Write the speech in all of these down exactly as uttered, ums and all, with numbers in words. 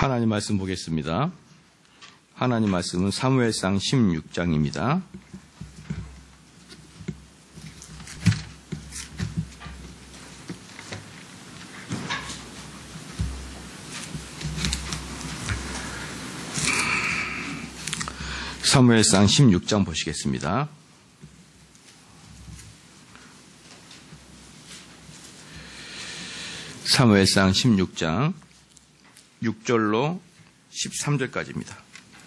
하나님 말씀 보겠습니다. 하나님 말씀은 사무엘상 십육 장입니다. 사무엘상 십육 장 보시겠습니다. 사무엘상 십육 장 육 절로 십삼 절까지입니다.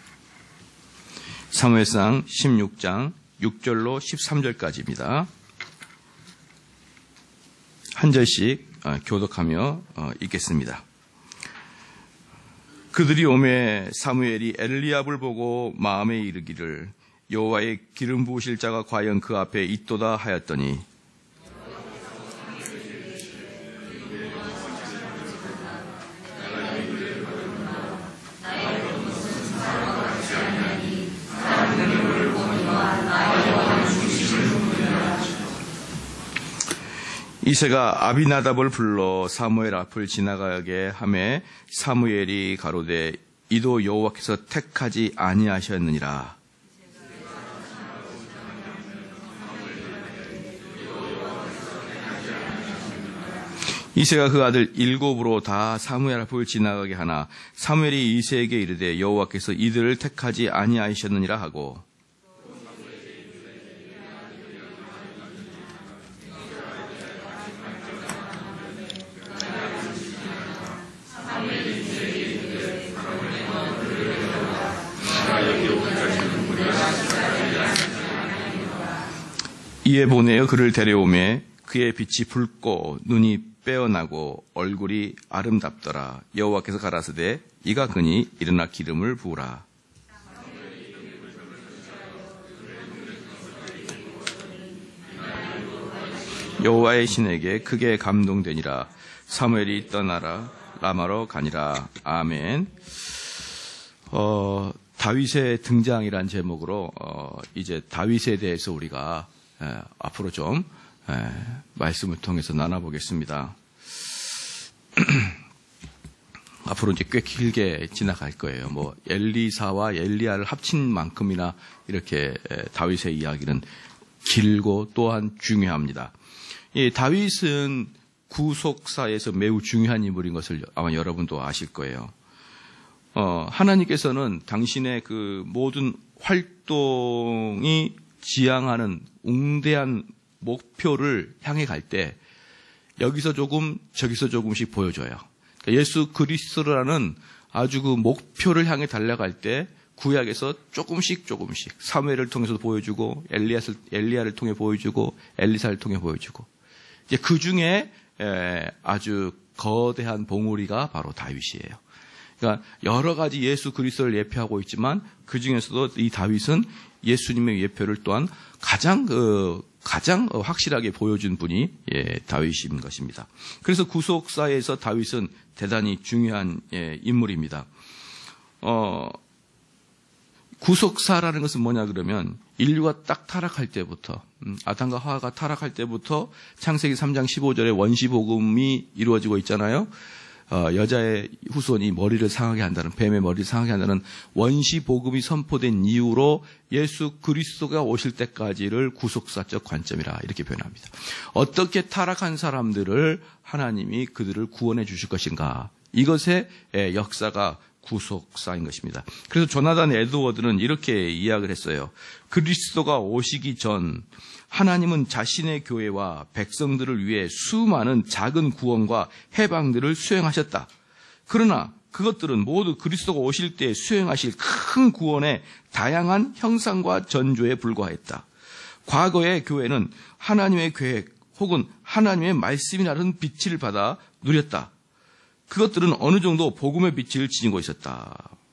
사무엘상 십육 장 육 절로 십삼 절까지입니다. 한 절씩 교독하며 읽겠습니다. 그들이 오매 사무엘이 엘리압을 보고 마음에 이르기를 여호와의 기름 부으실 자가 과연 그 앞에 있도다 하였더니 이새가 아비나답을 불러 사무엘 앞을 지나가게 하매 사무엘이 가로되 이도 여호와께서 택하지 아니하셨느니라. 이새가 그 아들 일곱으로 다 사무엘 앞을 지나가게 하나 사무엘이 이새에게 이르되 여호와께서 이들을 택하지 아니하셨느니라 하고 이에 보내어 그를 데려오매 그의 빛이 붉고 눈이 빼어나고 얼굴이 아름답더라. 여호와께서 가라사대 이가 그니 일어나 기름을 부으라. 여호와의 신에게 크게 감동되니라. 사무엘이 떠나라 라마로 가니라. 아멘. 어, 다윗의 등장이란 제목으로 어, 이제 다윗에 대해서 우리가 에, 앞으로 좀 에, 말씀을 통해서 나눠보겠습니다. 앞으로 이제 꽤 길게 지나갈 거예요. 뭐 엘리사와 엘리야를 합친 만큼이나 이렇게 에, 다윗의 이야기는 길고 또한 중요합니다. 이 다윗은 구속사에서 매우 중요한 인물인 것을 아마 여러분도 아실 거예요. 어, 하나님께서는 당신의 그 모든 활동이 지향하는 웅대한 목표를 향해 갈 때 여기서 조금 저기서 조금씩 보여줘요. 그러니까 예수 그리스도라는 아주 그 목표를 향해 달려갈 때 구약에서 조금씩 조금씩 사무엘을 통해서도 보여주고 엘리야를, 엘리야를 통해 보여주고 엘리사를 통해 보여주고 이제 그 중에 아주 거대한 봉우리가 바로 다윗이에요. 그러니까 여러 가지 예수 그리스도를 예표하고 있지만 그 중에서도 이 다윗은 예수님의 예표를 또한 가장 그 가장 확실하게 보여준 분이 예, 다윗인 것입니다. 그래서 구속사에서 다윗은 대단히 중요한 예, 인물입니다. 어, 구속사라는 것은 뭐냐 그러면 인류가 딱 타락할 때부터 음, 아담과 하와가 타락할 때부터 창세기 삼 장 십오 절에 원시복음이 이루어지고 있잖아요. 어, 여자의 후손이 머리를 상하게 한다는, 뱀의 머리를 상하게 한다는 원시복음이 선포된 이후로 예수 그리스도가 오실 때까지를 구속사적 관점이라 이렇게 표현합니다. 어떻게 타락한 사람들을 하나님이 그들을 구원해 주실 것인가. 이것의 역사가 구속사인 것입니다. 그래서 조나단 에드워드는 이렇게 이야기를 했어요. 그리스도가 오시기 전 하나님은 자신의 교회와 백성들을 위해 수많은 작은 구원과 해방들을 수행하셨다. 그러나 그것들은 모두 그리스도가 오실 때 수행하실 큰 구원의 다양한 형상과 전조에 불과했다. 과거의 교회는 하나님의 계획 혹은 하나님의 말씀이라는 빛을 받아 누렸다. 그것들은 어느 정도 복음의 빛을 지니고 있었다.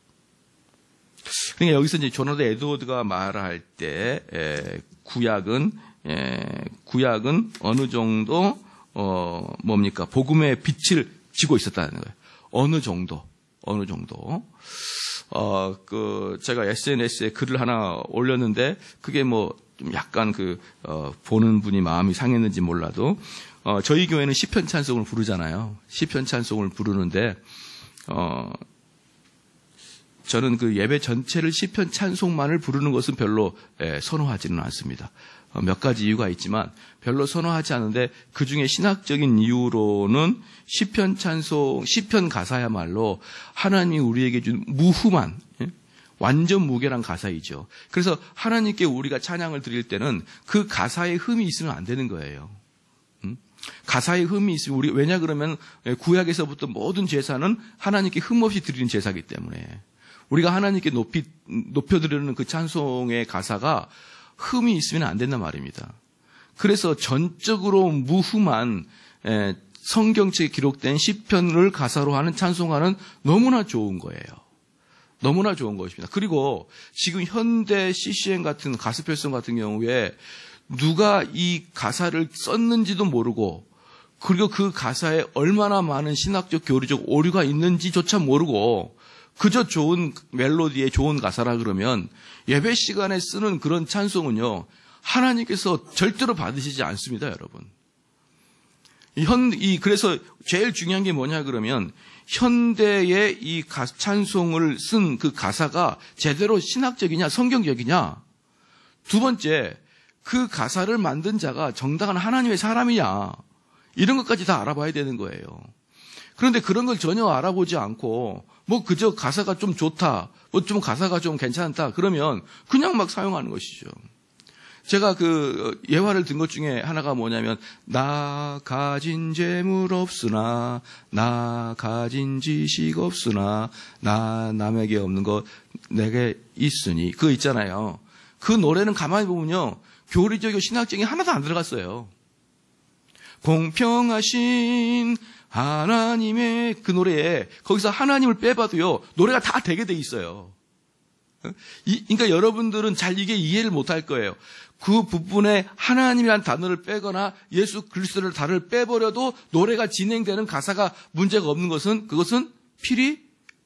그러니까 여기서 이제 조나단 에드워드가 말할 때 에, 구약은 에, 구약은 어느 정도 어 뭡니까 복음의 빛을 지고 있었다는 거예요. 어느 정도, 어느 정도. 어 그 제가 에스엔에스에 글을 하나 올렸는데 그게 뭐 좀 약간 그 어, 보는 분이 마음이 상했는지 몰라도 어, 저희 교회는 시편 찬송을 부르잖아요. 시편 찬송을 부르는데 어. 저는 그 예배 전체를 시편 찬송만을 부르는 것은 별로 선호하지는 않습니다. 몇 가지 이유가 있지만 별로 선호하지 않은데 그중에 신학적인 이유로는 시편 찬송, 시편 가사야말로 하나님이 우리에게 준 무흠한, 완전 무결한 가사이죠. 그래서 하나님께 우리가 찬양을 드릴 때는 그 가사에 흠이 있으면 안 되는 거예요. 가사에 흠이 있으면 우리, 왜냐 그러면 구약에서부터 모든 제사는 하나님께 흠 없이 드리는 제사이기 때문에 우리가 하나님께 높이, 높여드리는 그 찬송의 가사가 흠이 있으면 안 된단 말입니다. 그래서 전적으로 무흠한 성경책에 기록된 시편을 가사로 하는 찬송가는 너무나 좋은 거예요. 너무나 좋은 것입니다. 그리고 지금 현대 씨씨엠 같은 가스펠송 같은 경우에 누가 이 가사를 썼는지도 모르고 그리고 그 가사에 얼마나 많은 신학적 교리적 오류가 있는지조차 모르고 그저 좋은 멜로디에 좋은 가사라 그러면 예배 시간에 쓰는 그런 찬송은요, 하나님께서 절대로 받으시지 않습니다, 여러분. 현, 이, 그래서 제일 중요한 게 뭐냐 그러면 현대의 이 가, 찬송을 쓴 그 가사가 제대로 신학적이냐, 성경적이냐. 두 번째, 그 가사를 만든 자가 정당한 하나님의 사람이냐. 이런 것까지 다 알아봐야 되는 거예요. 그런데 그런 걸 전혀 알아보지 않고 뭐 그저 가사가 좀 좋다, 뭐 좀 가사가 좀 괜찮다 그러면 그냥 막 사용하는 것이죠. 제가 그 예화를 든 것 중에 하나가 뭐냐면 나 가진 재물 없으나 나 가진 지식 없으나 나 남에게 없는 것 내게 있으니 그거 있잖아요. 그 노래는 가만히 보면요. 교리적이고 신학적인 게 하나도 안 들어갔어요. 공평하신 하나님의 그 노래에 거기서 하나님을 빼봐도요. 노래가 다 되게 돼 있어요. 이, 그러니까 여러분들은 잘 이게 이해를 못할 거예요. 그 부분에 하나님이라는 단어를 빼거나 예수 그리스도를 단어를 빼버려도 노래가 진행되는 가사가 문제가 없는 것은 그것은 필히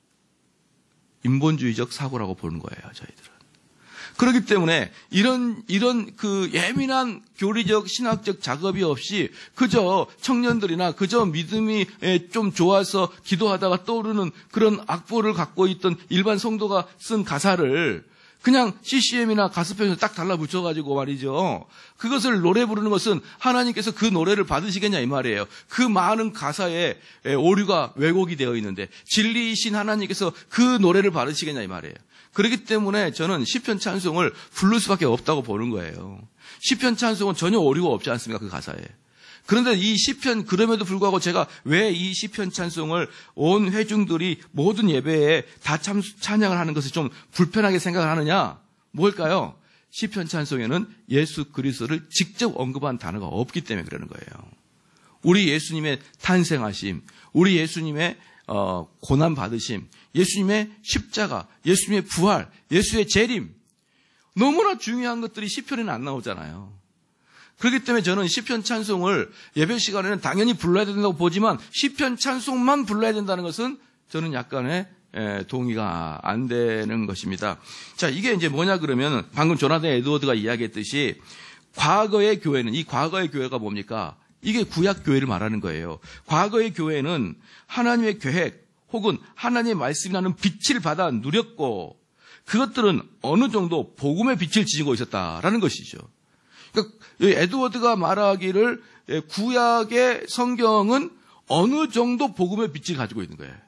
인본주의적 사고라고 보는 거예요. 저희들은. 그렇기 때문에 이런 이런 그 예민한 교리적 신학적 작업이 없이 그저 청년들이나 그저 믿음이 좀 좋아서 기도하다가 떠오르는 그런 악보를 갖고 있던 일반 성도가 쓴 가사를 그냥 씨씨엠이나 가스펠에서 딱 달라붙여가지고 말이죠. 그것을 노래 부르는 것은 하나님께서 그 노래를 받으시겠냐 이 말이에요. 그 많은 가사에 오류가 왜곡이 되어 있는데 진리이신 하나님께서 그 노래를 받으시겠냐 이 말이에요. 그렇기 때문에 저는 시편 찬송을 부를 수밖에 없다고 보는 거예요. 시편 찬송은 전혀 오류가 없지 않습니까? 그 가사에. 그런데 이 시편 그럼에도 불구하고 제가 왜 이 시편 찬송을 온 회중들이 모든 예배에 다 참, 찬양을 하는 것을 좀 불편하게 생각을 하느냐? 뭘까요? 시편 찬송에는 예수 그리스도를 직접 언급한 단어가 없기 때문에 그러는 거예요. 우리 예수님의 탄생하심, 우리 예수님의 어, 고난 받으심, 예수님의 십자가, 예수님의 부활, 예수의 재림 너무나 중요한 것들이 시편에는 안 나오잖아요. 그렇기 때문에 저는 시편 찬송을 예배 시간에는 당연히 불러야 된다고 보지만 시편 찬송만 불러야 된다는 것은 저는 약간의 동의가 안 되는 것입니다. 자, 이게 이제 뭐냐 그러면 방금 조나단 에드워드가 이야기했듯이 과거의 교회는 이 과거의 교회가 뭡니까? 이게 구약 교회를 말하는 거예요. 과거의 교회는 하나님의 계획 혹은 하나님의 말씀이라는 빛을 받아 누렸고 그것들은 어느 정도 복음의 빛을 지니고 있었다라는 것이죠. 그러니까 에드워드가 말하기를 구약의 성경은 어느 정도 복음의 빛을 가지고 있는 거예요.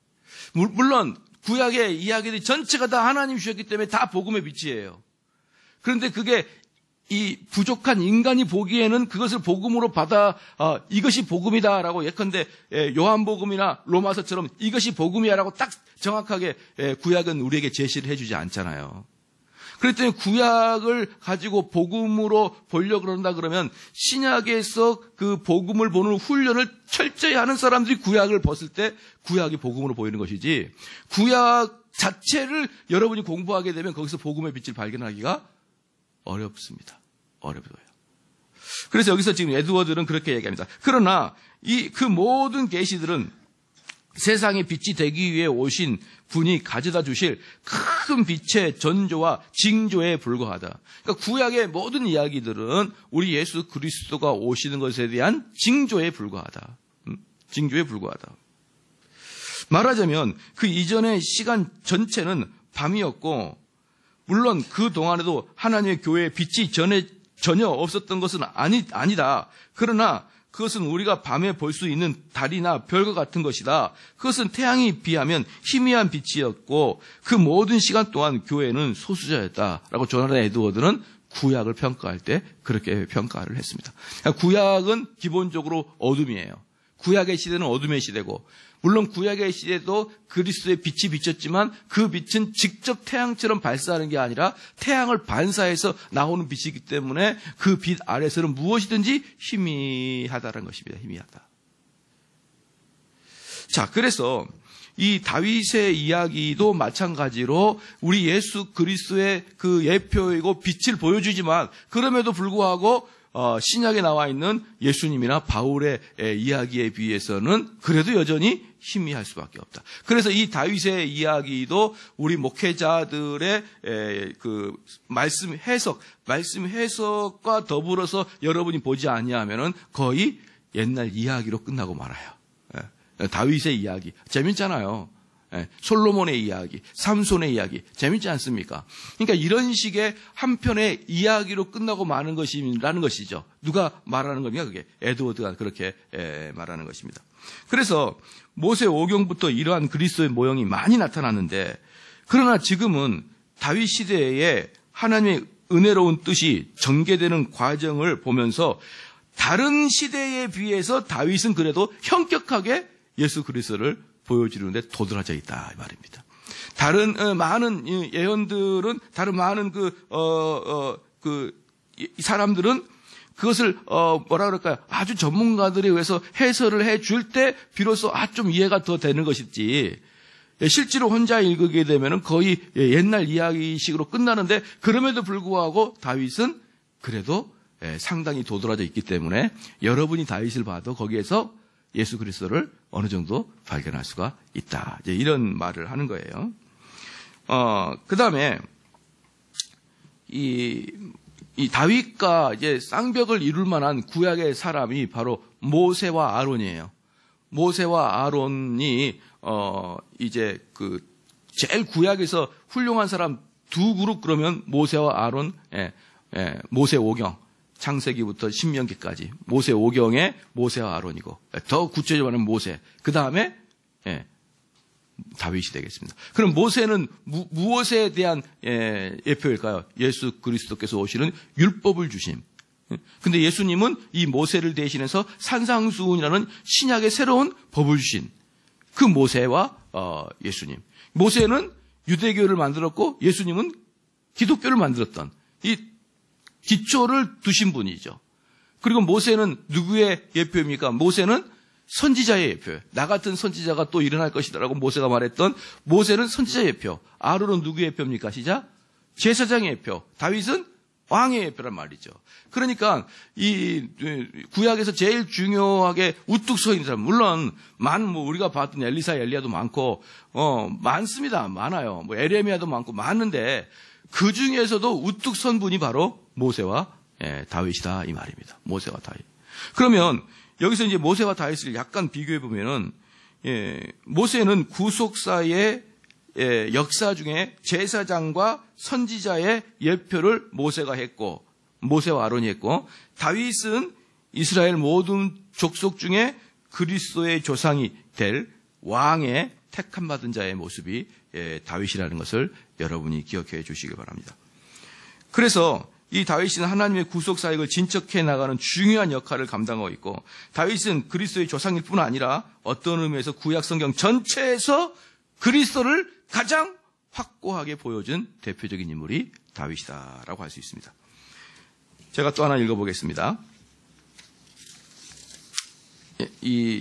물론 구약의 이야기들이 전체가 다 하나님 주셨기 때문에 다 복음의 빛이에요. 그런데 그게 이 부족한 인간이 보기에는 그것을 복음으로 받아 어, 이것이 복음이다라고 예컨대 요한복음이나 로마서처럼 이것이 복음이야라고 딱 정확하게 구약은 우리에게 제시를 해주지 않잖아요. 그렇기 때문에 구약을 가지고 복음으로 보려고 그런다 그러면 신약에서 그 복음을 보는 훈련을 철저히 하는 사람들이 구약을 벗을 때 구약이 복음으로 보이는 것이지 구약 자체를 여러분이 공부하게 되면 거기서 복음의 빛을 발견하기가 어렵습니다. 어렵고요. 그래서 여기서 지금 에드워드는 그렇게 얘기합니다. 그러나 이 그 모든 계시들은 세상의 빛이 되기 위해 오신 분이 가져다 주실 큰 빛의 전조와 징조에 불과하다. 그러니까 구약의 모든 이야기들은 우리 예수 그리스도가 오시는 것에 대한 징조에 불과하다. 음? 징조에 불과하다. 말하자면 그 이전의 시간 전체는 밤이었고, 물론 그 동안에도 하나님의 교회에 빛이 전에 전혀 없었던 것은 아니, 아니다. 그러나 그것은 우리가 밤에 볼 수 있는 달이나 별과 같은 것이다. 그것은 태양에 비하면 희미한 빛이었고 그 모든 시간 동안 교회는 소수자였다라고 조나단 에드워드는 구약을 평가할 때 그렇게 평가를 했습니다. 구약은 기본적으로 어둠이에요. 구약의 시대는 어둠의 시대고, 물론 구약의 시대도 그리스도의 빛이 비쳤지만 그 빛은 직접 태양처럼 발사하는 게 아니라 태양을 반사해서 나오는 빛이기 때문에 그 빛 아래서는 무엇이든지 희미하다는 것입니다. 희미하다. 자, 그래서 이 다윗의 이야기도 마찬가지로 우리 예수 그리스도의 그 예표이고 빛을 보여주지만, 그럼에도 불구하고 어, 신약에 나와 있는 예수님이나 바울의 에, 이야기에 비해서는 그래도 여전히 희미할 수밖에 없다. 그래서 이 다윗의 이야기도 우리 목회자들의 에, 그 말씀 해석, 말씀 해석과 더불어서 여러분이 보지 아니하면은 거의 옛날 이야기로 끝나고 말아요. 에, 다윗의 이야기 재밌잖아요. 예, 솔로몬의 이야기, 삼손의 이야기 재밌지 않습니까? 그러니까 이런 식의 한 편의 이야기로 끝나고 마는 것이라는 것이죠. 누가 말하는 겁니까? 그게 에드워드가 그렇게 예, 말하는 것입니다. 그래서 모세 오경부터 이러한 그리스도의 모형이 많이 나타났는데, 그러나 지금은 다윗 시대에 하나님의 은혜로운 뜻이 전개되는 과정을 보면서 다른 시대에 비해서 다윗은 그래도 현격하게 예수 그리스도를 보여주는데 도드라져 있다 이 말입니다. 다른 어, 많은 예언들은, 다른 많은 그 어 어 그 사람들은 그것을 어 뭐라 그럴까요? 아주 전문가들에 의해서 해설을 해줄 때 비로소 아 좀 이해가 더 되는 것이지, 실제로 혼자 읽게 되면은 거의 옛날 이야기식으로 끝나는데, 그럼에도 불구하고 다윗은 그래도 상당히 도드라져 있기 때문에 여러분이 다윗을 봐도 거기에서 예수 그리스도를 어느 정도 발견할 수가 있다. 이제 이런 말을 하는 거예요. 어, 그 다음에, 이, 이 다윗과 이제 쌍벽을 이룰 만한 구약의 사람이 바로 모세와 아론이에요. 모세와 아론이, 어, 이제 그, 제일 구약에서 훌륭한 사람 두 그룹 그러면 모세와 아론, 예, 예, 모세 오경. 창세기부터 신명기까지 모세 오경의 모세와 아론이고, 더 구체적으로 하면 모세, 그 다음에 예, 다윗이 되겠습니다. 그럼 모세는 무, 무엇에 대한 예, 예표일까요? 예수 그리스도께서 오시는 율법을 주심. 근데 예수님은 이 모세를 대신해서 산상수훈이라는 신약의 새로운 법을 주신 그 모세와 어, 예수님. 모세는 유대교를 만들었고 예수님은 기독교를 만들었던 이 기초를 두신 분이죠. 그리고 모세는 누구의 예표입니까? 모세는 선지자의 예표예요. 나 같은 선지자가 또 일어날 것이다라고 모세가 말했던 모세는 선지자의 예표. 아론은 누구의 예표입니까? 시작. 제사장의 예표. 다윗은 왕의 예표란 말이죠. 그러니까 이 구약에서 제일 중요하게 우뚝 서 있는 사람, 물론 많은 뭐 우리가 봤던 엘리사, 엘리야도 많고 어 많습니다. 많아요. 뭐 에레미야도 많고 많은데 그 중에서도 우뚝 선 분이 바로 모세와 예, 다윗이다 이 말입니다. 모세와 다윗. 그러면 여기서 이제 모세와 다윗을 약간 비교해 보면은 예, 모세는 구속사의 예, 역사 중에 제사장과 선지자의 예표를 모세가 했고, 모세와 아론이 했고, 다윗은 이스라엘 모든 족속 중에 그리스도의 조상이 될 왕의 택함 받은 자의 모습이 예, 다윗이라는 것을 여러분이 기억해 주시기 바랍니다. 그래서 이 다윗은 하나님의 구속 사역을 진척해 나가는 중요한 역할을 감당하고 있고, 다윗은 그리스도의 조상일 뿐 아니라 어떤 의미에서 구약 성경 전체에서 그리스도를 가장 확고하게 보여준 대표적인 인물이 다윗이다라고 할 수 있습니다. 제가 또 하나 읽어보겠습니다. 이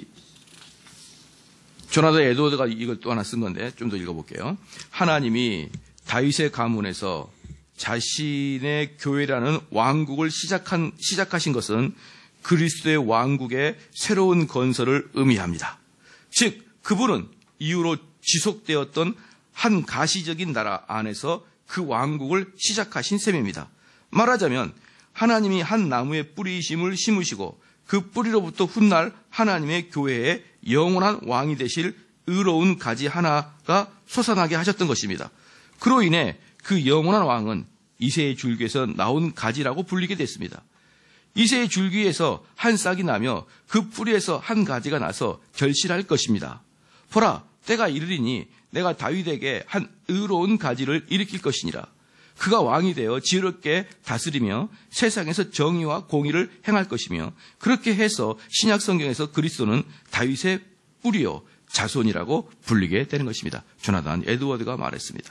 조나단 에드워드가 이걸 또 하나 쓴 건데 좀 더 읽어볼게요. 하나님이 다윗의 가문에서 자신의 교회라는 왕국을 시작한, 시작하신 것은 그리스도의 왕국의 새로운 건설을 의미합니다. 즉, 그분은 이후로 지속되었던 한 가시적인 나라 안에서 그 왕국을 시작하신 셈입니다. 말하자면 하나님이 한 나무에 뿌리심을 심으시고 그 뿌리로부터 훗날 하나님의 교회의 영원한 왕이 되실 의로운 가지 하나가 솟아나게 하셨던 것입니다. 그로 인해 그 영원한 왕은 이새의 줄기에서 나온 가지라고 불리게 됐습니다. 이새의 줄기에서 한 싹이 나며 그 뿌리에서 한 가지가 나서 결실할 것입니다. 보라, 때가 이르리니 내가 다윗에게 한 의로운 가지를 일으킬 것이니라. 그가 왕이 되어 지혜롭게 다스리며 세상에서 정의와 공의를 행할 것이며, 그렇게 해서 신약 성경에서 그리스도는 다윗의 뿌리요 자손이라고 불리게 되는 것입니다. 조나단 에드워드가 말했습니다.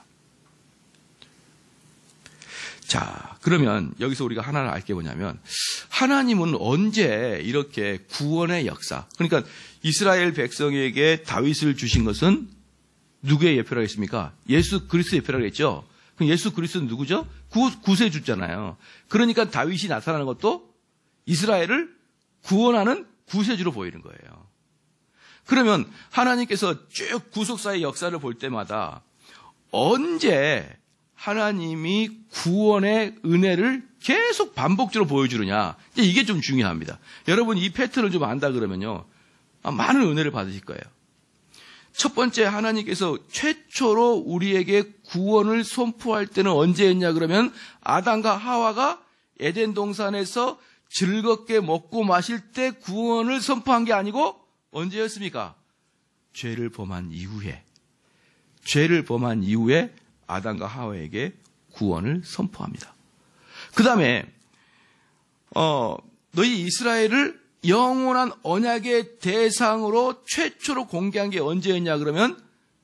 자, 그러면 여기서 우리가 하나를 알 게 뭐냐면, 하나님은 언제 이렇게 구원의 역사, 그러니까 이스라엘 백성에게 다윗을 주신 것은 누구의 예표라고 했습니까? 예수 그리스도의 예표라고 했죠. 그럼 예수 그리스도는 누구죠? 구, 구세주잖아요. 그러니까 다윗이 나타나는 것도 이스라엘을 구원하는 구세주로 보이는 거예요. 그러면 하나님께서 쭉 구속사의 역사를 볼 때마다 언제 하나님이 구원의 은혜를 계속 반복적으로 보여주느냐, 이게 좀 중요합니다. 여러분 이 패턴을 좀 안다 그러면요, 많은 은혜를 받으실 거예요. 첫 번째, 하나님께서 최초로 우리에게 구원을 선포할 때는 언제였냐 그러면, 아담과 하와가 에덴 동산에서 즐겁게 먹고 마실 때 구원을 선포한 게 아니고 언제였습니까? 죄를 범한 이후에, 죄를 범한 이후에 아담과 하와에게 구원을 선포합니다. 그 다음에 어, 너희 이스라엘을 영원한 언약의 대상으로 최초로 공개한 게 언제였냐 그러면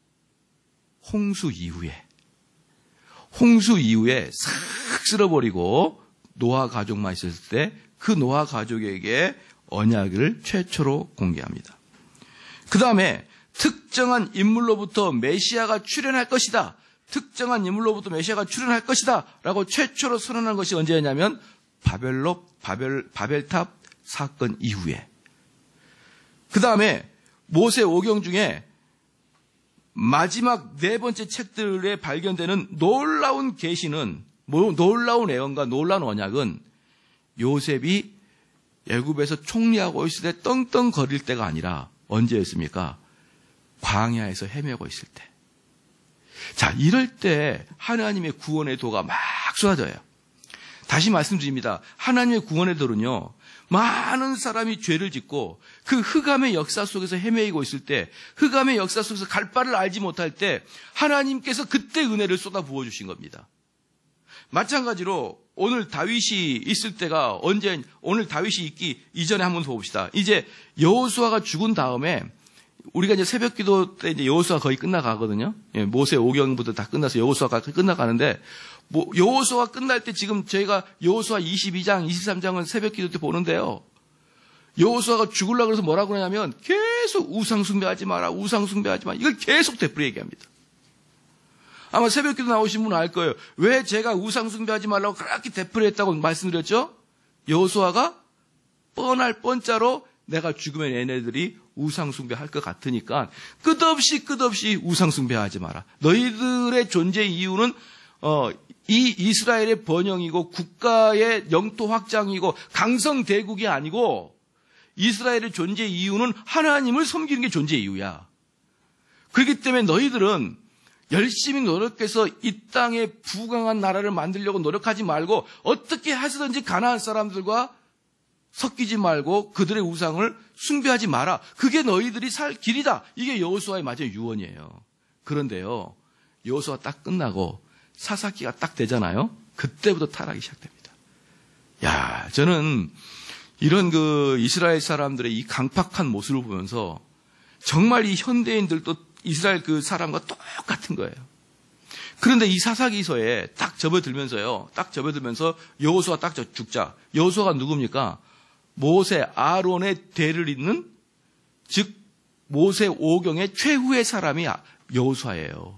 홍수 이후에, 홍수 이후에 싹 쓸어버리고 노아 가족만 있었을 때 그 노아 가족에게 언약을 최초로 공개합니다. 그 다음에 특정한 인물로부터 메시아가 출현할 것이다, 특정한 인물로부터 메시아가 출현할 것이다 라고 최초로 선언한 것이 언제였냐면 바벨로, 바벨, 바벨탑 사건 이후에. 그 다음에 모세 오경 중에 마지막 네 번째 책들에 발견되는 놀라운 계시는, 놀라운 애언과 놀라운 언약은 요셉이 애굽에서 총리하고 있을 때 떵떵거릴 때가 아니라 언제였습니까? 광야에서 헤매고 있을 때. 자, 이럴 때 하나님의 구원의 도가 막 쏟아져요. 다시 말씀드립니다. 하나님의 구원의 도는요, 많은 사람이 죄를 짓고 그 흑암의 역사 속에서 헤매이고 있을 때, 흑암의 역사 속에서 갈 바를 알지 못할 때 하나님께서 그때 은혜를 쏟아 부어주신 겁니다. 마찬가지로 오늘 다윗이 있을 때가 언제, 오늘 다윗이 있기 이전에 한번 봅시다. 이제 여호수아가 죽은 다음에 우리가 이제 새벽 기도 때 이제 여호수아 거의 끝나가거든요. 예, 모세 오경부터 다 끝나서 여호수아가 끝나가는데, 뭐 여호수아 끝날 때 지금 저희가 여호수아 이십이 장, 이십삼 장은 새벽 기도 때 보는데요. 여호수아가 죽으려고 그래서 뭐라고 그러냐면 계속 우상 숭배하지 마라, 우상 숭배하지 마. 이걸 계속 되풀이 얘기합니다. 아마 새벽 기도 나오신 분은 알 거예요. 왜 제가 우상 숭배하지 말라고 그렇게 되풀이했다고 말씀드렸죠? 여호수아가 뻔할 뻔자로 내가 죽으면 얘네들이 우상숭배할 것 같으니까 끝없이 끝없이 우상숭배하지 마라. 너희들의 존재 이유는 어, 이 이스라엘의 번영이고 국가의 영토 확장이고 강성대국이 아니고, 이스라엘의 존재 이유는 하나님을 섬기는 게 존재 이유야. 그렇기 때문에 너희들은 열심히 노력해서 이 땅에 부강한 나라를 만들려고 노력하지 말고 어떻게 하시든지 가나안 사람들과 섞이지 말고 그들의 우상을 숭배하지 마라. 그게 너희들이 살 길이다. 이게 여호수아의 마지막 유언이에요. 그런데요, 여호수아 딱 끝나고 사사기가 딱 되잖아요. 그때부터 타락이 시작됩니다. 야, 저는 이런 그 이스라엘 사람들의 이 강팍한 모습을 보면서 정말 이 현대인들도 이스라엘 그 사람과 똑같은 거예요. 그런데 이 사사기서에 딱 접어들면서요, 딱 접어들면서 여호수아 딱 죽자. 여호수아가 누굽니까? 모세, 아론의 대를 잇는, 즉 모세 오경의 최후의 사람이 여호수아예요.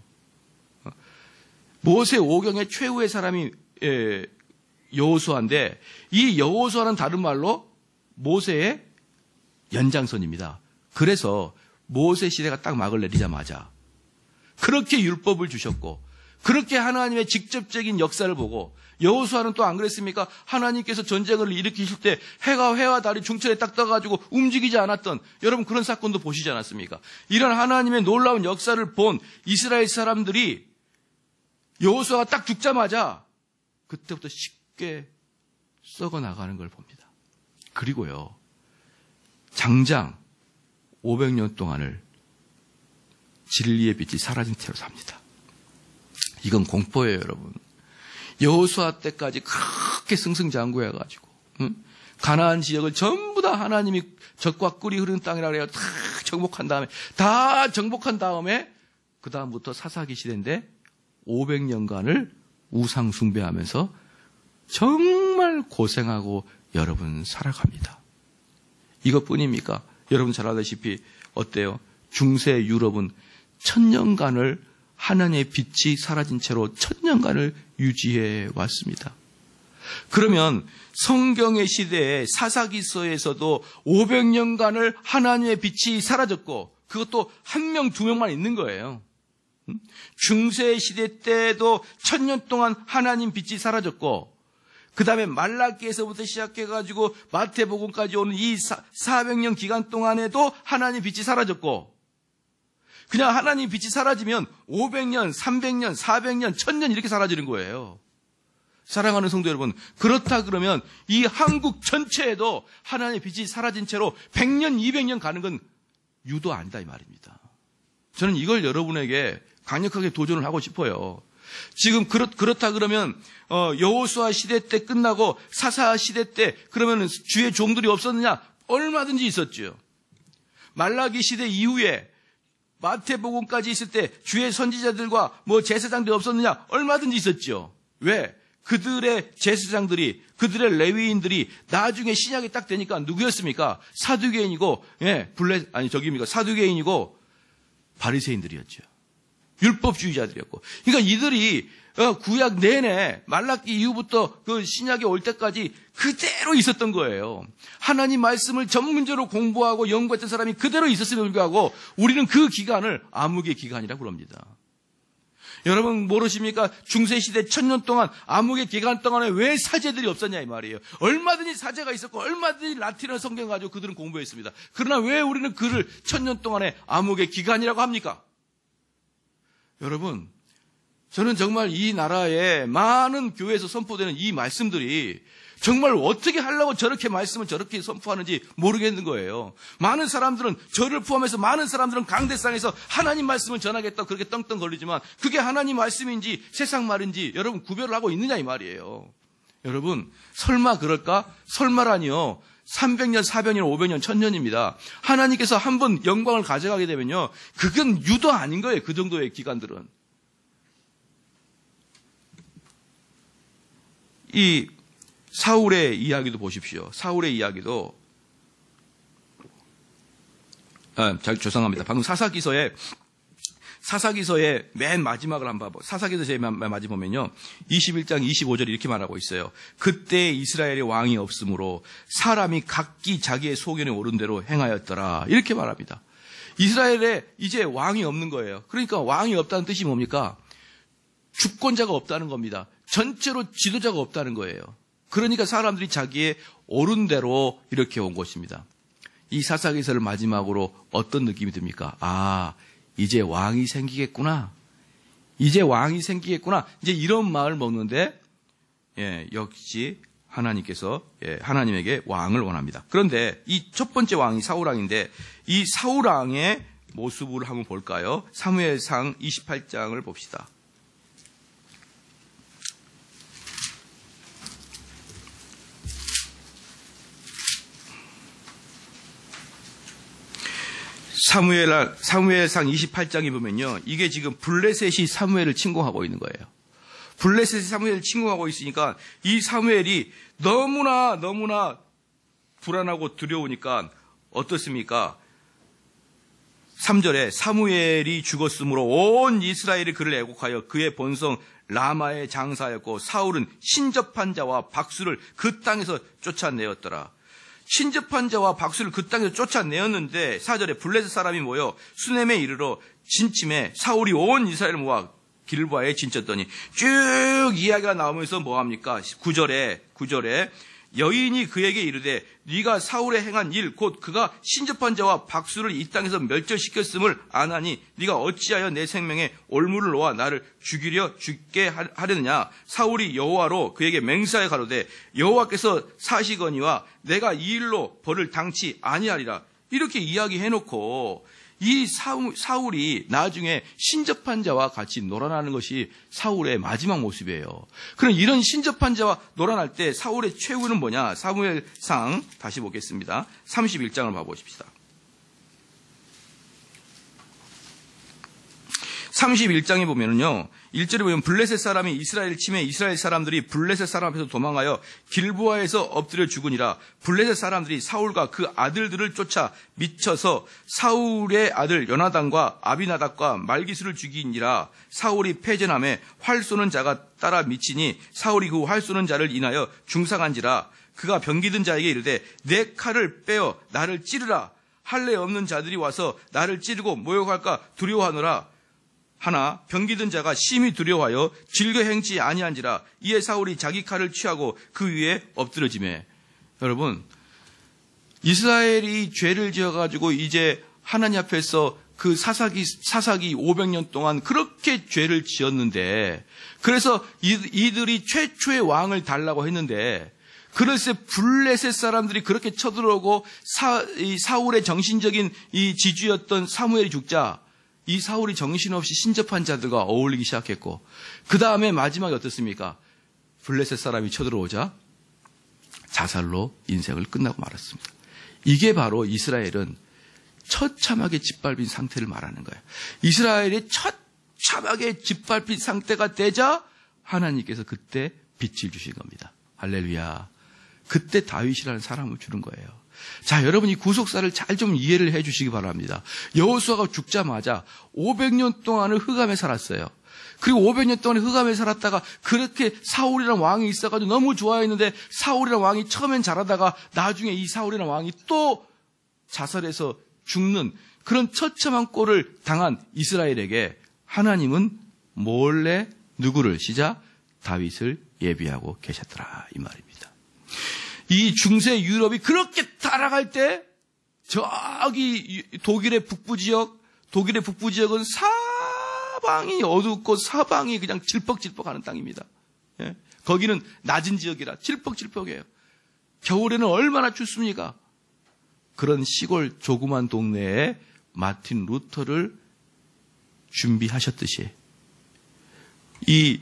모세 오경의 최후의 사람이 여호수아인데, 이 여호수아는 다른 말로 모세의 연장선입니다. 그래서 모세 시대가 딱 막을 내리자마자 그렇게 율법을 주셨고, 그렇게 하나님의 직접적인 역사를 보고 여호수아는 또 안 그랬습니까? 하나님께서 전쟁을 일으키실 때 해가 해와 달이 중천에 딱 떠가지고 움직이지 않았던 여러분 그런 사건도 보시지 않았습니까? 이런 하나님의 놀라운 역사를 본 이스라엘 사람들이 여호수아가 딱 죽자마자 그때부터 쉽게 썩어 나가는 걸 봅니다. 그리고요, 장장 오백 년 동안을 진리의 빛이 사라진 채로 삽니다. 이건 공포예요, 여러분. 여호수아 때까지 그렇게 승승장구해가지고 응? 가나안 지역을 전부 다 하나님이 젖과 꿀이 흐르는 땅이라 그래요. 다 정복한 다음에 다 정복한 다음에 그 다음부터 사사기 시대인데 오백 년간을 우상 숭배하면서 정말 고생하고 여러분 살아갑니다. 이것뿐입니까? 여러분 잘 아다시피 어때요? 중세 유럽은 천년간을 하나님의 빛이 사라진 채로 천년간을 유지해 왔습니다. 그러면 성경의 시대에 사사기서에서도 오백 년간을 하나님의 빛이 사라졌고 그것도 한 명, 두 명만 있는 거예요. 중세 시대 때도 천년 동안 하나님 빛이 사라졌고 그 다음에 말라기에서부터 시작해가지고 마태복음까지 오는 이 사백 년 기간 동안에도 하나님 빛이 사라졌고 그냥 하나님 빛이 사라지면 오백 년, 삼백 년, 사백 년, 천 년 이렇게 사라지는 거예요. 사랑하는 성도 여러분, 그렇다 그러면 이 한국 전체에도 하나님의 빛이 사라진 채로 백 년, 이백 년 가는 건 유도 아니다 이 말입니다. 저는 이걸 여러분에게 강력하게 도전을 하고 싶어요. 지금 그렇, 그렇다 그러면 어, 여호수아 시대 때 끝나고 사사 시대 때 그러면 주의 종들이 없었느냐? 얼마든지 있었죠. 말라기 시대 이후에 마태복음까지 있을 때 주의 선지자들과 뭐 제사장들이 없었느냐? 얼마든지 있었죠. 왜? 그들의 제사장들이, 그들의 레위인들이 나중에 신약이 딱 되니까 누구였습니까? 사두개인이고, 예, 블레, 아니, 저기입니까? 사두개인이고, 바리새인들이었죠. 율법주의자들이었고. 그러니까 이들이 구약 내내 말라기 이후부터 그 신약이 올 때까지 그대로 있었던 거예요. 하나님 말씀을 전문적으로 공부하고 연구했던 사람이 그대로 있었음에도 불구하고 우리는 그 기간을 암흑의 기간이라고 그럽니다. 여러분 모르십니까? 중세시대 천년 동안 암흑의 기간 동안에 왜 사제들이 없었냐 이 말이에요. 얼마든지 사제가 있었고 얼마든지 라틴어 성경 가지고 그들은 공부했습니다. 그러나 왜 우리는 그를 천년 동안의 암흑의 기간이라고 합니까? 여러분, 저는 정말 이 나라에 많은 교회에서 선포되는 이 말씀들이 정말 어떻게 하려고 저렇게 말씀을 저렇게 선포하는지 모르겠는 거예요. 많은 사람들은, 저를 포함해서 많은 사람들은 강대상에서 하나님 말씀을 전하겠다고 그렇게 떵떵거리지만 그게 하나님 말씀인지 세상 말인지 여러분 구별을 하고 있느냐 이 말이에요. 여러분, 설마 그럴까? 설마라니요. 삼백 년, 사백 년, 오백 년, 천 년입니다. 하나님께서 한 번 영광을 가져가게 되면요. 그건 유도 아닌 거예요. 그 정도의 기간들은. 이 사울의 이야기도 보십시오. 사울의 이야기도 아, 잘 죄송합니다. 방금 사사기서에 사사기서의 맨 마지막을 한번 봐보. 사사기서의 맨 마지막 보면요. 이십일 장 이십오 절이 이렇게 말하고 있어요. 그때 이스라엘에 왕이 없으므로 사람이 각기 자기의 소견에 오른 대로 행하였더라. 이렇게 말합니다. 이스라엘에 이제 왕이 없는 거예요. 그러니까 왕이 없다는 뜻이 뭡니까? 주권자가 없다는 겁니다. 전체로 지도자가 없다는 거예요. 그러니까 사람들이 자기의 옳은 대로 이렇게 온 것입니다. 이 사사기서를 마지막으로 어떤 느낌이 듭니까? 아, 이제 왕이 생기겠구나. 이제 왕이 생기겠구나. 이제 이런 마음을 먹는데, 예, 역시 하나님께서, 예, 하나님에게 왕을 원합니다. 그런데 이 첫 번째 왕이 사울왕인데, 이 사울왕의 모습을 한번 볼까요? 사무엘상 이십팔 장을 봅시다. 사무엘, 사무엘상 이십팔 장에 보면요. 이게 지금 블레셋이 사무엘을 침공하고 있는 거예요. 블레셋이 사무엘을 침공하고 있으니까 이 사무엘이 너무나 너무나 불안하고 두려우니까 어떻습니까? 삼 절에 사무엘이 죽었으므로 온 이스라엘이 그를 애곡하여 그의 본성 라마에 장사하였고 사울은 신접한 자와 박수를 그 땅에서 쫓아내었더라. 신접한 자와 박수를 그 땅에서 쫓아내었는데 사 절에 블레셋 사람이 모여 수넴에 이르러 진침해 사울이 온 이스라엘을 모아 길보아에 진쳤더니 쭉 이야기가 나오면서 뭐합니까? 구 절에 구 절에 여인이 그에게 이르되 네가 사울에 행한 일 곧 그가 신접한 자와 박수를 이 땅에서 멸절시켰음을 아나니 네가 어찌하여 내 생명에 올무를 놓아 나를 죽이려 죽게 하려느냐. 사울이 여호와로 그에게 맹세하여 가로되 여호와께서 사시거니와 내가 이 일로 벌을 당치 아니하리라. 이렇게 이야기해놓고 이 사울이 나중에 신접한 자와 같이 놀아나는 것이 사울의 마지막 모습이에요. 그럼 이런 신접한 자와 놀아날 때 사울의 최후는 뭐냐? 사무엘상 다시 보겠습니다. 삼십일 장을 봐보십시다. 삼십일 장에 보면은요, 일 절에 보면 블레셋 사람이 이스라엘을 치매 이스라엘 사람들이 블레셋 사람 앞에서 도망하여 길보아에서 엎드려 죽으니라. 블레셋 사람들이 사울과 그 아들들을 쫓아 미쳐서 사울의 아들 요나단과 아비나답과 말기수를 죽이니라. 사울이 패전함에 활 쏘는 자가 따라 미치니 사울이 그 활 쏘는 자를 인하여 중상한지라. 그가 병기든 자에게 이르되 내 칼을 빼어 나를 찌르라. 할례 없는 자들이 와서 나를 찌르고 모욕할까 두려워하노라. 하나 병기든 자가 심히 두려워하여 즐겨 행치 아니한지라. 이에 사울이 자기 칼을 취하고 그 위에 엎드러지매. 여러분, 이스라엘이 죄를 지어가지고 이제 하나님 앞에서 그 사사기 사사기 오백 년 동안 그렇게 죄를 지었는데, 그래서 이들이 최초의 왕을 달라고 했는데, 그럴새 블레셋 사람들이 그렇게 쳐들어오고 사, 이 사울의 정신적인 이 지주였던 사무엘이 죽자 이 사울이 정신없이 신접한 자들과 어울리기 시작했고, 그 다음에 마지막에 어떻습니까? 블레셋 사람이 쳐들어오자 자살로 인생을 끝나고 말았습니다. 이게 바로 이스라엘은 처참하게 짓밟힌 상태를 말하는 거예요. 이스라엘이 처참하게 짓밟힌 상태가 되자 하나님께서 그때 빛을 주신 겁니다. 할렐루야. 그때 다윗이라는 사람을 주는 거예요. 자, 여러분 이 구속사를 잘 좀 이해를 해 주시기 바랍니다. 여호수아가 죽자마자 오백 년 동안을 흑암에 살았어요. 그리고 오백 년 동안 흑암에 살았다가 그렇게 사울이라는 왕이 있어가지고 너무 좋아했는데, 사울이라는 왕이 처음엔 잘하다가 나중에 이 사울이라는 왕이 또 자살해서 죽는 그런 처참한 꼴을 당한 이스라엘에게 하나님은 몰래 누구를? 시작 다윗을 예비하고 계셨더라, 이 말입니다. 이 중세 유럽이 그렇게 타락할 때 저기 독일의 북부 지역, 독일의 북부 지역은 사방이 어둡고 사방이 그냥 질퍽질퍽하는 땅입니다. 예? 거기는 낮은 지역이라 질퍽질퍽해요. 겨울에는 얼마나 춥습니까? 그런 시골 조그만 동네에 마틴 루터를 준비하셨듯이 이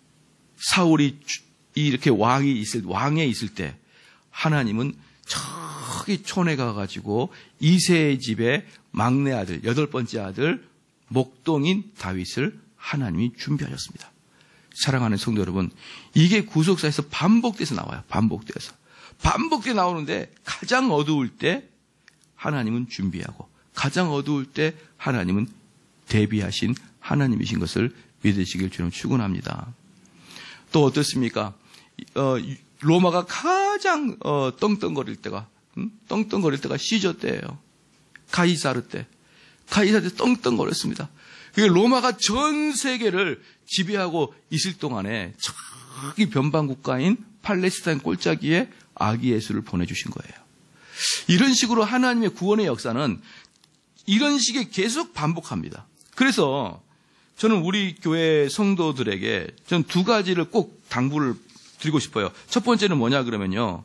사울이 이렇게 왕이 있을 왕에 있을 때 하나님은 저기 촌에 가가지고 이새의 집에 막내 아들, 여덟 번째 아들 목동인 다윗을 하나님이 준비하셨습니다. 사랑하는 성도 여러분, 이게 구속사에서 반복돼서 나와요. 반복돼서. 반복돼 나오는데 가장 어두울 때 하나님은 준비하고 가장 어두울 때 하나님은 대비하신 하나님이신 것을 믿으시길 주님 축원합니다. 또 어떻습니까? 어, 로마가 가장 어, 떵떵거릴 때가 음? 떵떵거릴 때가 시저 때예요. 가이사르 때. 가이사르 때 떵떵거렸습니다. 로마가 전 세계를 지배하고 있을 동안에 저기 변방국가인 팔레스타인 골짜기에 아기 예수를 보내주신 거예요. 이런 식으로 하나님의 구원의 역사는 이런 식의 계속 반복합니다. 그래서 저는 우리 교회 성도들에게 저는 두 가지를 꼭 당부를 드리고 싶어요. 첫 번째는 뭐냐 그러면요,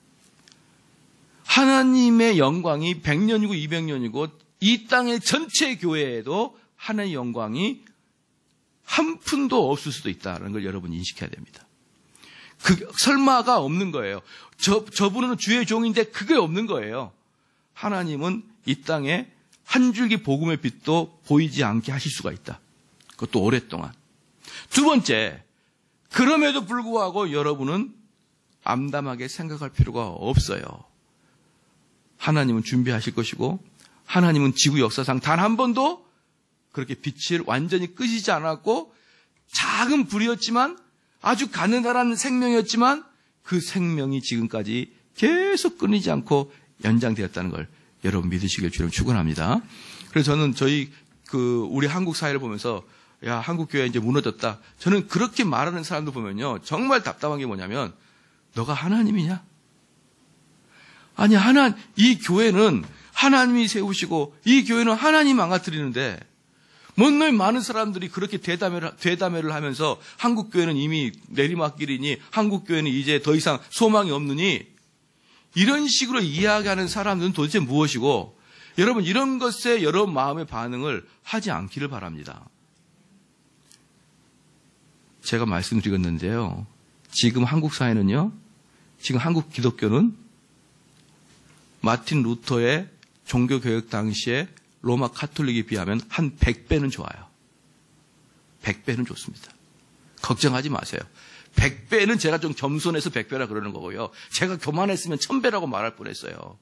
하나님의 영광이 백 년이고 이백 년이고 이 땅의 전체 교회에도 하나님의 영광이 한 푼도 없을 수도 있다는 걸 여러분 인식해야 됩니다. 그 설마가 없는 거예요. 저, 저분은 주의 종인데 그게 없는 거예요. 하나님은 이 땅에 한 줄기 복음의 빛도 보이지 않게 하실 수가 있다. 그것도 오랫동안. 두 번째, 그럼에도 불구하고 여러분은 암담하게 생각할 필요가 없어요. 하나님은 준비하실 것이고 하나님은 지구 역사상 단 한 번도 그렇게 빛을 완전히 끄시지 않았고, 작은 불이었지만 아주 가느다란 생명이었지만 그 생명이 지금까지 계속 끊이지 않고 연장되었다는 걸 여러분 믿으시길 주님 축원합니다. 그래서 저는 저희 그 우리 한국 사회를 보면서 야, 한국 교회 이제 무너졌다. 저는 그렇게 말하는 사람들 보면요, 정말 답답한 게 뭐냐면, 너가 하나님이냐? 아니, 하나, 이 교회는 하나님이 세우시고, 이 교회는 하나님 망가뜨리는데, 뭔 많은 사람들이 그렇게 대담회를, 대담회를 하면서 한국 교회는 이미 내리막길이니, 한국 교회는 이제 더 이상 소망이 없느니, 이런 식으로 이야기하는 사람들은 도대체 무엇이고, 여러분, 이런 것에 여러분 마음의 반응을 하지 않기를 바랍니다. 제가 말씀드렸는데요. 지금 한국 사회는요, 지금 한국 기독교는 마틴 루터의 종교개혁 당시에 로마 카톨릭에 비하면 한 백 배는 좋아요. 백 배는 좋습니다. 걱정하지 마세요. 백 배는 제가 좀 겸손해서 백 배라 그러는 거고요. 제가 교만했으면 천 배라고 말할 뻔했어요.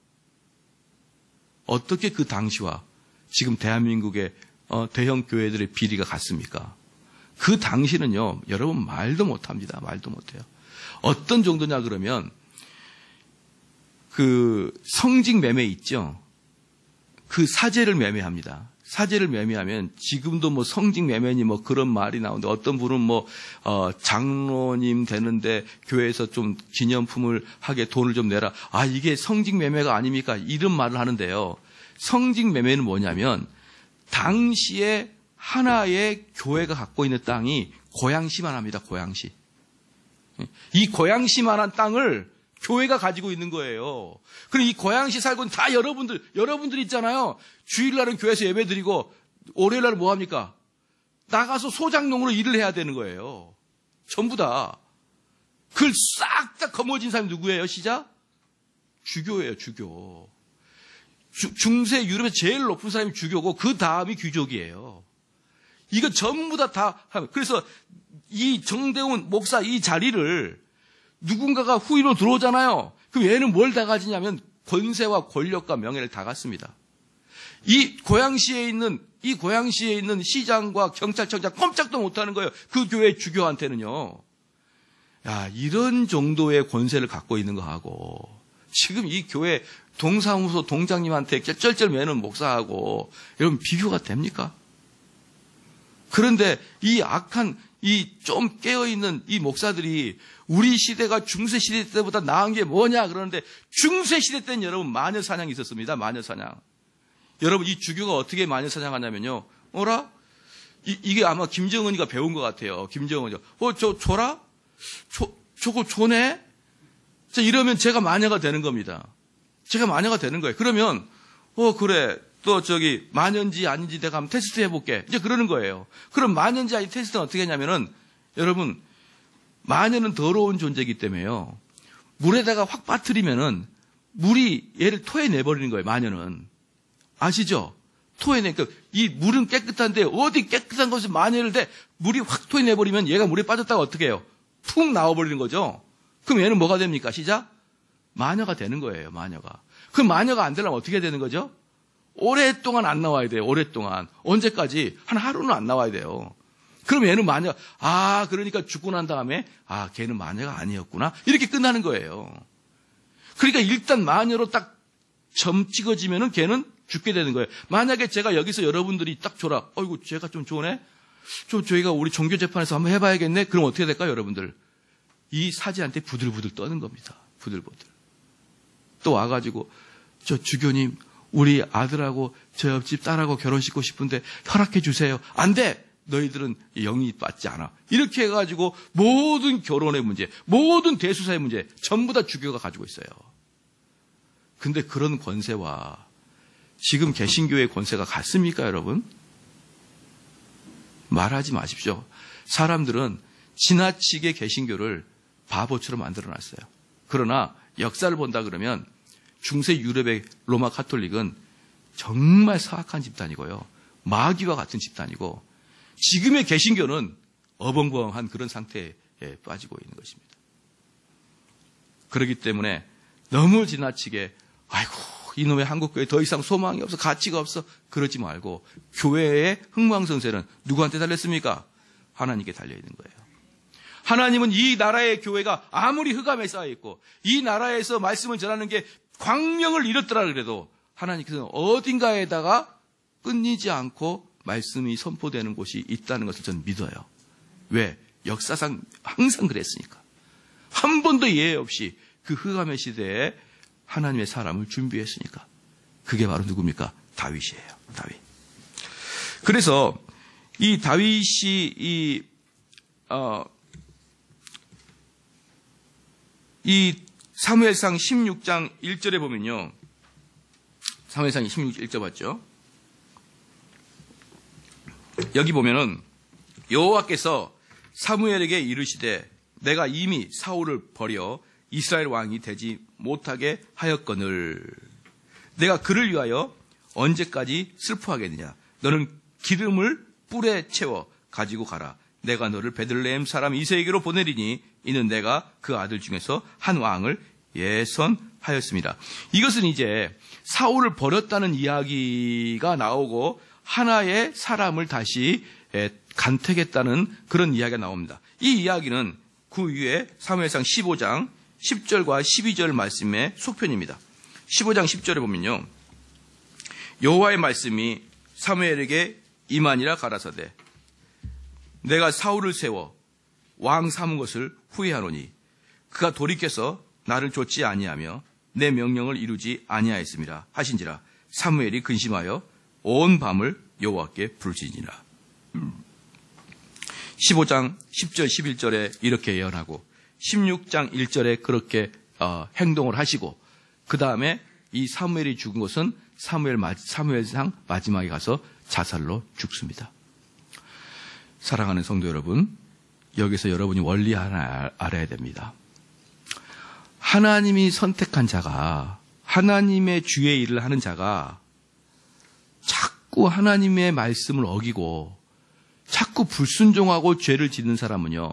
어떻게 그 당시와 지금 대한민국의 대형 교회들의 비리가 같습니까? 그 당시는요, 여러분 말도 못합니다. 말도 못해요. 어떤 정도냐 그러면 그 성직 매매 있죠. 그 사제를 매매합니다. 사제를 매매하면 지금도 뭐 성직 매매니 뭐 그런 말이 나오는데 어떤 분은 뭐 어, 장로님 되는데 교회에서 좀 기념품을 하게 돈을 좀 내라. 아, 이게 성직 매매가 아닙니까? 이런 말을 하는데요. 성직 매매는 뭐냐면 당시에 하나의 교회가 갖고 있는 땅이 고양시만 합니다. 고양시. 이 고양시만한 땅을 교회가 가지고 있는 거예요. 그럼 이 고양시 살고 있는 다 여러분들, 여러분들 있잖아요. 주일날은 교회에서 예배 드리고 월요일날 뭐 합니까? 나가서 소장농으로 일을 해야 되는 거예요. 전부 다. 그걸 싹 다 거머쥔 사람이 누구예요? 시작? 주교예요. 주교. 주, 중세 유럽에서 제일 높은 사람이 주교고 그 다음이 귀족이에요. 이거 전부 다 다 하면. 그래서 이 정대훈 목사 이 자리를 누군가가 후임으로 들어오잖아요. 그럼 얘는 뭘 다 가지냐면 권세와 권력과 명예를 다 갖습니다. 이 고양시에 있는 이 고양시에 있는 시장과 경찰청장 꼼짝도 못하는 거예요. 그 교회 주교한테는요. 야, 이런 정도의 권세를 갖고 있는 거하고 지금 이 교회 동사무소 동장님한테 쩔쩔 매는 목사하고 여러분 비교가 됩니까? 그런데 이 악한 이 좀 깨어있는 이 목사들이 우리 시대가 중세 시대 때보다 나은 게 뭐냐 그러는데 중세 시대 때는 여러분 마녀 사냥이 있었습니다. 마녀 사냥. 여러분 이 주교가 어떻게 마녀 사냥하냐면요. 어라? 이, 이게 아마 김정은이가 배운 것 같아요. 김정은이요. 어, 저 줘라? 저, 저거 줘네? 자, 이러면 제가 마녀가 되는 겁니다. 제가 마녀가 되는 거예요. 그러면 어 그래. 또 저기 마녀인지 아닌지 내가 한번 테스트 해볼게. 이제 그러는 거예요. 그럼 마녀인지 아닌지 테스트는 어떻게 하냐면은 여러분 마녀는 더러운 존재이기 때문에요. 물에다가 확 빠뜨리면은 물이 얘를 토해내버리는 거예요. 마녀는. 아시죠? 토해내. 그러니까 이 물은 깨끗한데 어디 깨끗한 것을 마녀를 대 물이 확 토해내버리면 얘가 물에 빠졌다가 어떻게 해요? 푹 나와버리는 거죠. 그럼 얘는 뭐가 됩니까? 시작? 마녀가 되는 거예요. 마녀가. 그럼 마녀가 안 되려면 어떻게 되는 거죠? 오랫동안 안 나와야 돼요. 오랫동안. 언제까지? 한 하루는 안 나와야 돼요. 그럼 얘는 마녀, 아, 그러니까 죽고 난 다음에, 아, 걔는 마녀가 아니었구나. 이렇게 끝나는 거예요. 그러니까 일단 마녀로 딱 점 찍어지면은 걔는 죽게 되는 거예요. 만약에 제가 여기서 여러분들이 딱 줘라. 어이구, 쟤가 좀 좋네? 좀 저희가 우리 종교재판에서 한번 해봐야겠네? 그럼 어떻게 될까요, 여러분들? 이 사제한테 부들부들 떠는 겁니다. 부들부들. 또 와가지고, 저 주교님, 우리 아들하고 저 옆집 딸하고 결혼시키고 싶은데 허락해 주세요. 안 돼! 너희들은 영입받지 않아. 이렇게 해가지고 모든 결혼의 문제, 모든 대수사의 문제 전부 다 주교가 가지고 있어요. 근데 그런 권세와 지금 개신교의 권세가 같습니까, 여러분? 말하지 마십시오. 사람들은 지나치게 개신교를 바보처럼 만들어놨어요. 그러나 역사를 본다 그러면 중세 유럽의 로마 카톨릭은 정말 사악한 집단이고요. 마귀와 같은 집단이고 지금의 개신교는 어벙벙한 그런 상태에 빠지고 있는 것입니다. 그렇기 때문에 너무 지나치게 아이고 이놈의 한국교회 더 이상 소망이 없어 가치가 없어 그러지 말고 교회의 흥망성쇠는 누구한테 달렸습니까? 하나님께 달려있는 거예요. 하나님은 이 나라의 교회가 아무리 흑암에 쌓여있고 이 나라에서 말씀을 전하는 게 광명을 이뤘더라 그래도 하나님께서는 어딘가에다가 끊이지 않고 말씀이 선포되는 곳이 있다는 것을 저는 믿어요. 왜? 역사상 항상 그랬으니까. 한 번도 예외 없이 그 흑암의 시대에 하나님의 사람을 준비했으니까. 그게 바로 누굽니까? 다윗이에요. 다윗. 그래서 이 다윗이 이, 어, 이 사무엘상 십육 장 일 절에 보면요. 사무엘상 십육 장 일 절 봤죠? 여기 보면은 여호와께서 사무엘에게 이르시되 내가 이미 사울을 버려 이스라엘 왕이 되지 못하게 하였거늘 내가 그를 위하여 언제까지 슬퍼하겠느냐. 너는 기름을 뿔에 채워 가지고 가라. 내가 너를 베들레헴 사람 이새에게로 보내리니 이는 내가 그 아들 중에서 한 왕을 예선하였습니다. 이것은 이제 사울을 버렸다는 이야기가 나오고 하나의 사람을 다시 간택했다는 그런 이야기가 나옵니다. 이 이야기는 그 위에 사무엘상 십오 장 십 절과 십이 절 말씀의 속편입니다. 십오 장 십 절에 보면요. 여호와의 말씀이 사무엘에게 임하니라 가라사대 내가 사울을 세워 왕 삼은 것을 후회하노니 그가 돌이켜서 나를 좇지 아니하며 내 명령을 이루지 아니하였음이라 하신지라 사무엘이 근심하여 온 밤을 여호와께 부르짖으니라. 십오 장 십 절 십일 절에 이렇게 예언하고 십육 장 일 절에 그렇게 어, 행동을 하시고 그 다음에 이 사무엘이 죽은 것은 사무엘, 사무엘상 마지막에 가서 자살로 죽습니다. 사랑하는 성도 여러분, 여기서 여러분이 원리 하나 알아야 됩니다. 하나님이 선택한 자가, 하나님의 주의 일을 하는 자가 자꾸 하나님의 말씀을 어기고 자꾸 불순종하고 죄를 짓는 사람은요,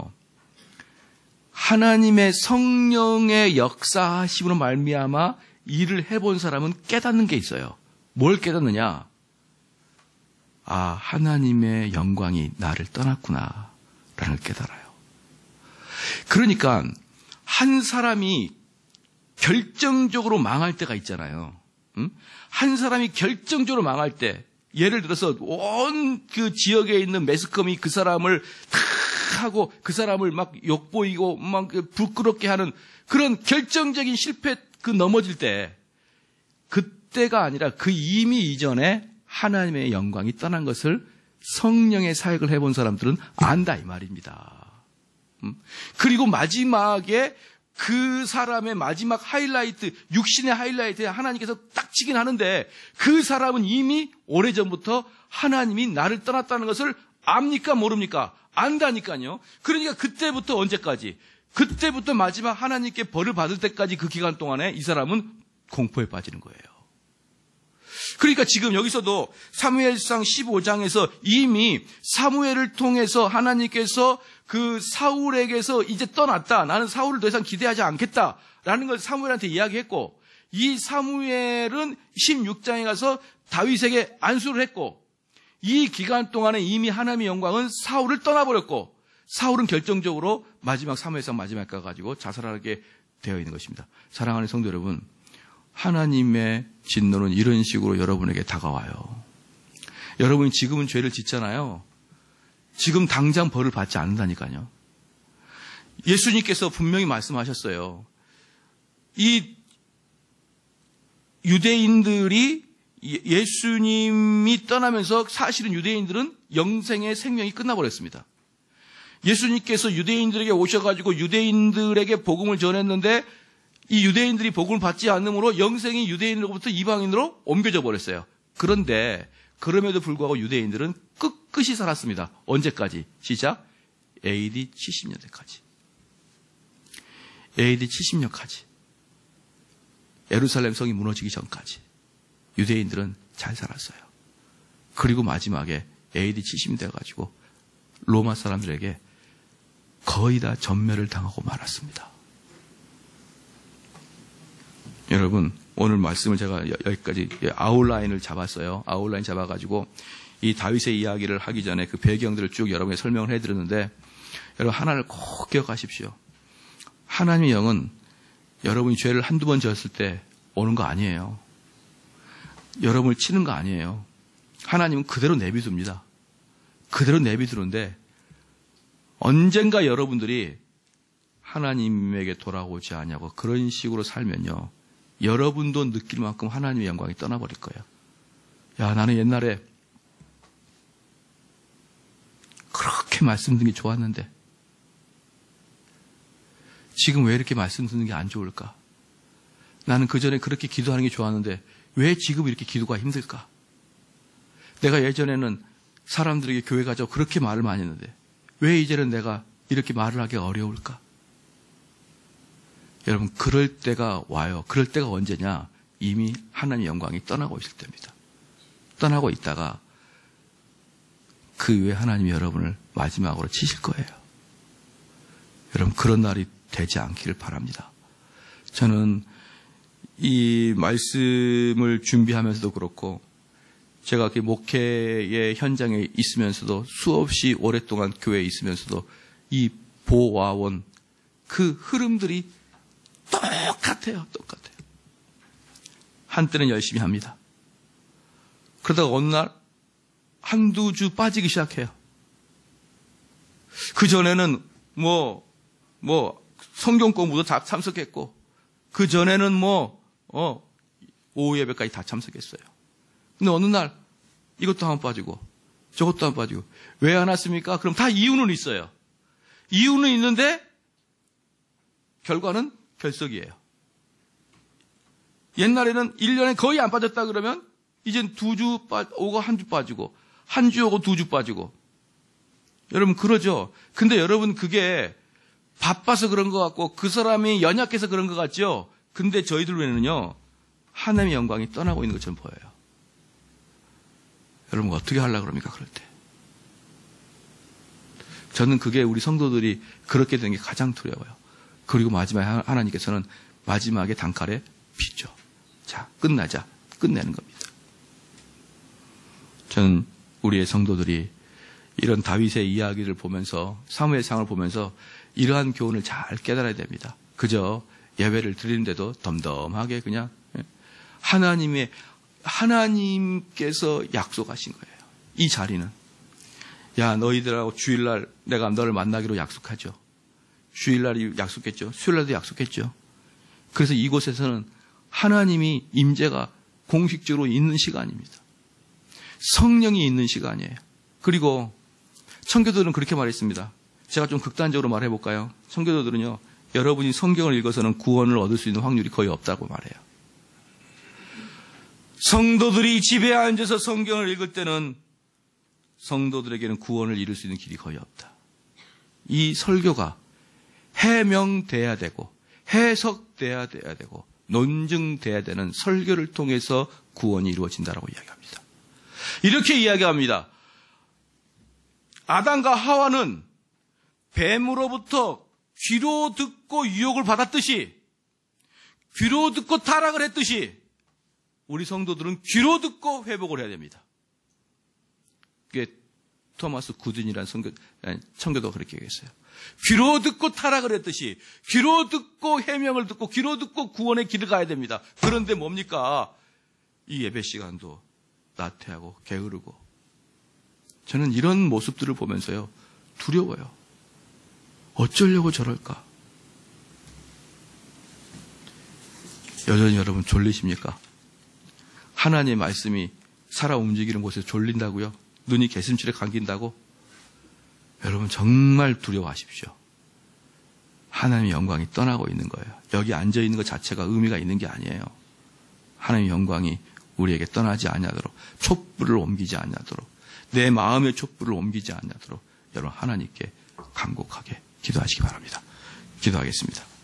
하나님의 성령의 역사하심으로 말미암아 일을 해본 사람은 깨닫는 게 있어요. 뭘 깨닫느냐? 아, 하나님의 영광이 나를 떠났구나 라는 걸 깨달아요. 그러니까 한 사람이 결정적으로 망할 때가 있잖아요. 응? 한 사람이 결정적으로 망할 때, 예를 들어서 온 그 지역에 있는 매스컴이 그 사람을 다 하고 그 사람을 막 욕보이고 막 부끄럽게 하는 그런 결정적인 실패, 그 넘어질 때, 그때가 아니라 그 이미 이전에 하나님의 영광이 떠난 것을 성령의 사역을 해본 사람들은 안다 이 말입니다. 그리고 마지막에 그 사람의 마지막 하이라이트, 육신의 하이라이트에 하나님께서 딱 치긴 하는데 그 사람은 이미 오래전부터 하나님이 나를 떠났다는 것을 압니까 모릅니까? 안다니까요. 그러니까 그때부터 언제까지? 그때부터 마지막 하나님께 벌을 받을 때까지 그 기간 동안에 이 사람은 공포에 빠지는 거예요. 그러니까 지금 여기서도 사무엘상 십오 장에서 이미 사무엘을 통해서 하나님께서 그 사울에게서 이제 떠났다. 나는 사울을 더 이상 기대하지 않겠다라는 걸 사무엘한테 이야기했고, 이 사무엘은 십육 장에 가서 다윗에게 안수를 했고, 이 기간 동안에 이미 하나님의 영광은 사울을 떠나버렸고, 사울은 결정적으로 마지막 사무엘상 마지막에 가가지고 자살하게 되어 있는 것입니다. 사랑하는 성도 여러분, 하나님의 진노는 이런 식으로 여러분에게 다가와요. 여러분이 지금은 죄를 짓잖아요. 지금 당장 벌을 받지 않는다니까요. 예수님께서 분명히 말씀하셨어요. 이 유대인들이 예수님이 떠나면서 사실은 유대인들은 영생의 생명이 끝나버렸습니다. 예수님께서 유대인들에게 오셔가지고 유대인들에게 복음을 전했는데 이 유대인들이 복음을 받지 않으므로 영생이 유대인으로부터 이방인으로 옮겨져 버렸어요. 그런데 그럼에도 불구하고 유대인들은 끝끝이 살았습니다. 언제까지? 시작. 에이디 칠십 년대까지. 에이디 칠십 년까지. 예루살렘 성이 무너지기 전까지 유대인들은 잘 살았어요. 그리고 마지막에 에이디 칠십 년 돼가지고 로마 사람들에게 거의 다 전멸을 당하고 말았습니다. 여러분, 오늘 말씀을 제가 여기까지 아웃라인을 잡았어요. 아웃라인 잡아가지고 이 다윗의 이야기를 하기 전에 그 배경들을 쭉 여러분에게 설명을 해드렸는데, 여러분 하나를 꼭 기억하십시오. 하나님의 영은 여러분이 죄를 한두 번 지었을 때 오는 거 아니에요. 여러분을 치는 거 아니에요. 하나님은 그대로 내비둡니다. 그대로 내비두는데 언젠가 여러분들이 하나님에게 돌아오지 않냐고 그런 식으로 살면요. 여러분도 느낄 만큼 하나님의 영광이 떠나버릴 거예요. 야, 나는 옛날에 그렇게 말씀 듣는 게 좋았는데 지금 왜 이렇게 말씀 듣는 게 안 좋을까? 나는 그전에 그렇게 기도하는 게 좋았는데 왜 지금 이렇게 기도가 힘들까? 내가 예전에는 사람들에게 교회 가자고 그렇게 말을 많이 했는데 왜 이제는 내가 이렇게 말을 하기 어려울까? 여러분, 그럴 때가 와요. 그럴 때가 언제냐? 이미 하나님의 영광이 떠나고 있을 때입니다. 떠나고 있다가 그 후에 하나님이 여러분을 마지막으로 치실 거예요. 여러분, 그런 날이 되지 않기를 바랍니다. 저는 이 말씀을 준비하면서도 그렇고 제가 그 목회의 현장에 있으면서도 수없이 오랫동안 교회에 있으면서도 이 보와원 그 흐름들이 똑같아요. 똑같아요. 한때는 열심히 합니다. 그러다가 어느 날 한두 주 빠지기 시작해요. 그전에는 뭐, 뭐, 성경 공부도 다 참석했고, 그전에는 뭐, 어, 오후 예배까지 다 참석했어요. 근데 어느 날 이것도 안 빠지고, 저것도 안 빠지고, 왜 안 왔습니까? 그럼 다 이유는 있어요. 이유는 있는데, 결과는 결석이에요. 옛날에는 일 년에 거의 안 빠졌다 그러면, 이젠 두 주 빠, 오고 한 주 빠지고, 한 주 오고 두 주 빠지고. 여러분, 그러죠? 근데 여러분, 그게 바빠서 그런 것 같고, 그 사람이 연약해서 그런 것 같죠? 근데 저희들 외에는요, 하나님의 영광이 떠나고 있는 것처럼 보여요. 여러분, 어떻게 하려고 그럽니까, 그럴 때? 저는 그게 우리 성도들이 그렇게 되는 게 가장 두려워요. 그리고 마지막에 하나님께서는 마지막에 단칼에 비죠. 자, 끝나자. 끝내는 겁니다. 저는 우리의 성도들이 이런 다윗의 이야기를 보면서 사무엘상을 보면서 이러한 교훈을 잘 깨달아야 됩니다. 그저 예배를 드리는데도 덤덤하게 그냥 하나님의 하나님께서 약속하신 거예요. 이 자리는 야 너희들하고 주일날 내가 너를 만나기로 약속하죠. 주일날이 약속했죠. 수요일날도 약속했죠. 그래서 이곳에서는 하나님이 임재가 공식적으로 있는 시간입니다. 성령이 있는 시간이에요. 그리고 청교도들은 그렇게 말했습니다. 제가 좀 극단적으로 말해볼까요? 청교도들은요, 여러분이 성경을 읽어서는 구원을 얻을 수 있는 확률이 거의 없다고 말해요. 성도들이 집에 앉아서 성경을 읽을 때는 성도들에게는 구원을 이룰 수 있는 길이 거의 없다. 이 설교가 해명돼야 되고 해석돼야 돼야 되고 논증돼야 되는 설교를 통해서 구원이 이루어진다라고 이야기합니다. 이렇게 이야기합니다. 아담과 하와는 뱀으로부터 귀로 듣고 유혹을 받았듯이 귀로 듣고 타락을 했듯이 우리 성도들은 귀로 듣고 회복을 해야 됩니다. 그게 토마스 구든이라는 성교, 청교도가 그렇게 얘기했어요. 귀로 듣고 타락을 했듯이 귀로 듣고 해명을 듣고 귀로 듣고 구원의 길을 가야 됩니다. 그런데 뭡니까? 이 예배 시간도 나태하고 게으르고 저는 이런 모습들을 보면서요 두려워요. 어쩌려고 저럴까? 여전히 여러분 졸리십니까? 하나님의 말씀이 살아 움직이는 곳에서 졸린다고요? 눈이 개슴칠에 감긴다고? 여러분 정말 두려워하십시오. 하나님의 영광이 떠나고 있는 거예요. 여기 앉아있는 것 자체가 의미가 있는 게 아니에요. 하나님의 영광이 우리에게 떠나지 않냐도록 촛불을 옮기지 않냐도록 내 마음의 촛불을 옮기지 않냐도록 여러분 하나님께 간곡하게 기도하시기 바랍니다. 기도하겠습니다.